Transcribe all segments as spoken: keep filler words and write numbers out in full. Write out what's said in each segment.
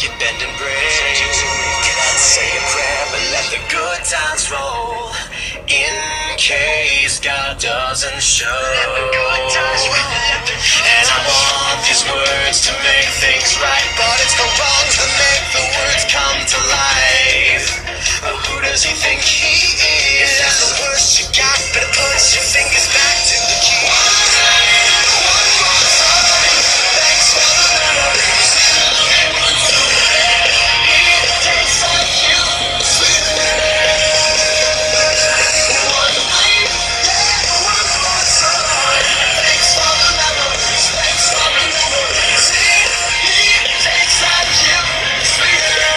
it bend and break. Say a prayer, but let the good times roll. In case God doesn't show. And I want these words to make things right, but it's the wrongs that make the words come to life. Oh, who does he think he is? If that's the worst you got, better put your fingers back to the key. One more time, thanks for the memories. It tastes like you, sweeter. One night, yeah, one more time. Thanks for the memories, thanks for the memories. It tastes like you, sweeter.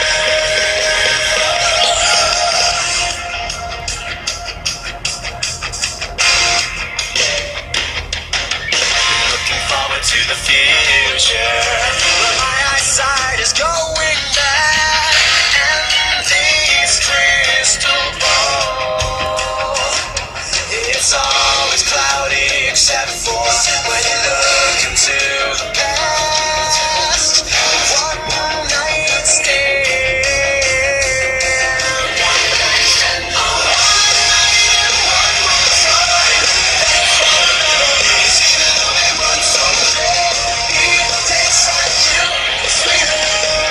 Looking forward to the future, but my eyesight is going bad, and this crystal ball, it's always cloudy except for when you look into the past. One night stand, one night stand, oh, one night and one more time. Thanks for the memories, even though they weren't so bad. It tastes like you, sweeter.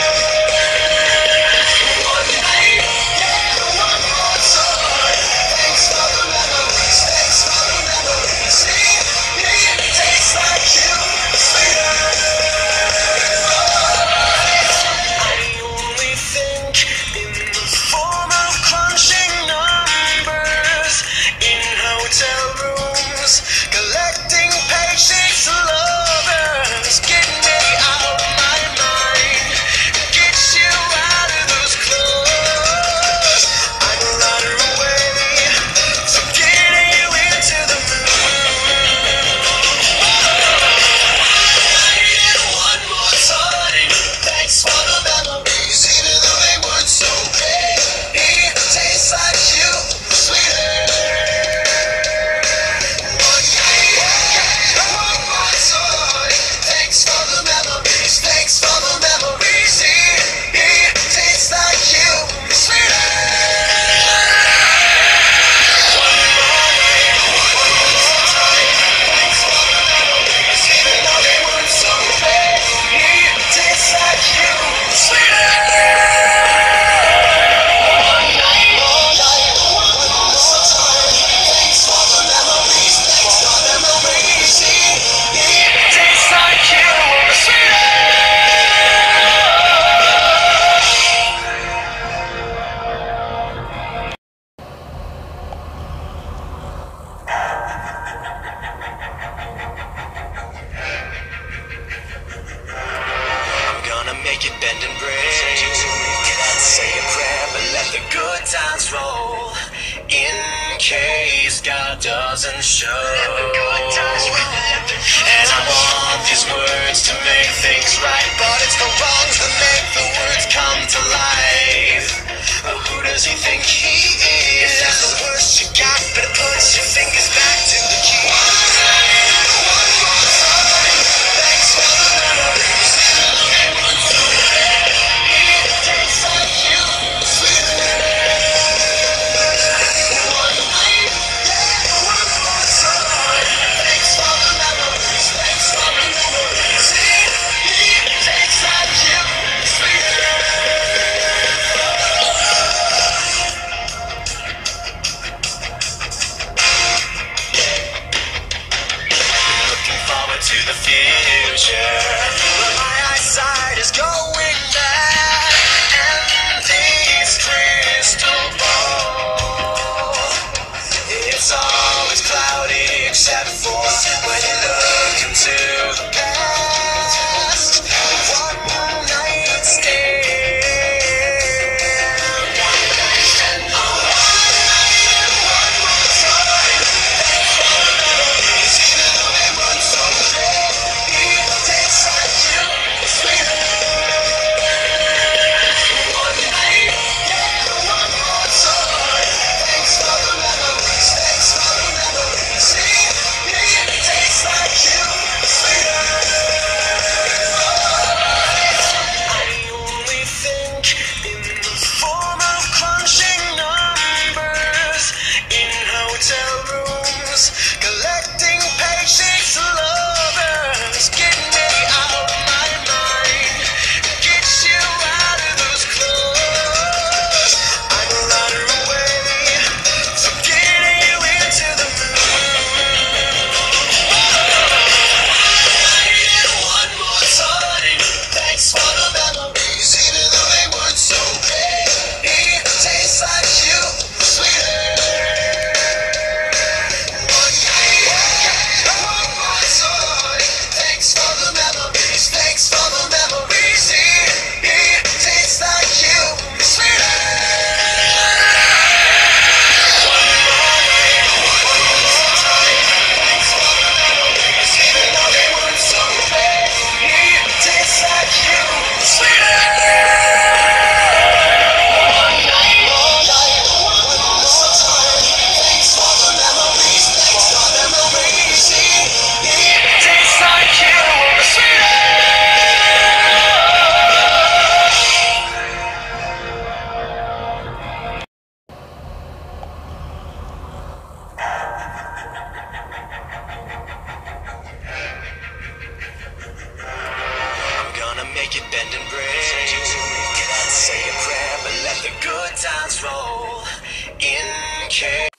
One night, yeah, one more time. Thanks for the memories, thanks for the memories. It tastes like you, sweeter. I only think in the form of crunching numbers in hotel rooms, collecting paychecks to lovers. Get me out of my mind, get you out of those clothes. I'm a runner away from getting you into the mood. One more time, thanks for the memories, even though they weren't so bad. It tastes like you, sweeter. One night, one more time. Thanks for the memories, thanks for the memories. It, it tastes like you, sweeter. One more night, one more time. Thanks for the memories, even though they weren't so bad. It tastes like you, sweeter. One night, one night, one more time. Thanks for the memories, thanks for the memories. It tastes like you, sweeter. I'm gonna make it bend and break. Say a prayer, but let the good times roll. In case God doesn't show. And I want these words to make things right, but it's the wrongs that make the words come to life. Oh, who does he think he is? If that's the worst you got, better put your fingers back to the key. One more time, thanks for the memories. It tastes like you, sweeter. One night, yeah, one more time. Thanks for the memories, thanks for the memories. It, it make it bend and break. Say a prayer, but let the good times roll. In case